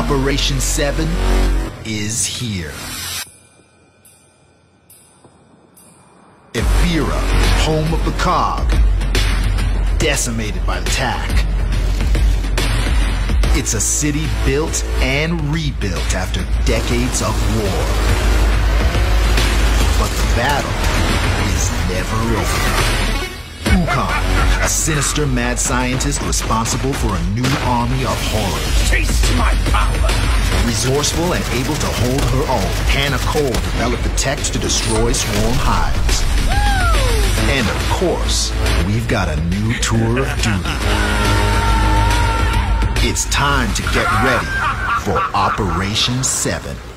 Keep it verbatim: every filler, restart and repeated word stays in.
Operation seven is here. Evira, home of the cog, decimated by attack. It's a city built and rebuilt after decades of war. But the battle is never over. Wukong, a sinister mad scientist responsible for a new army of horrors. Taste my power! Resourceful and able to hold her own, Hannah Cole developed the tech to destroy swarm hives. And of course, we've got a new tour of duty. It's time to get ready for Operation seven.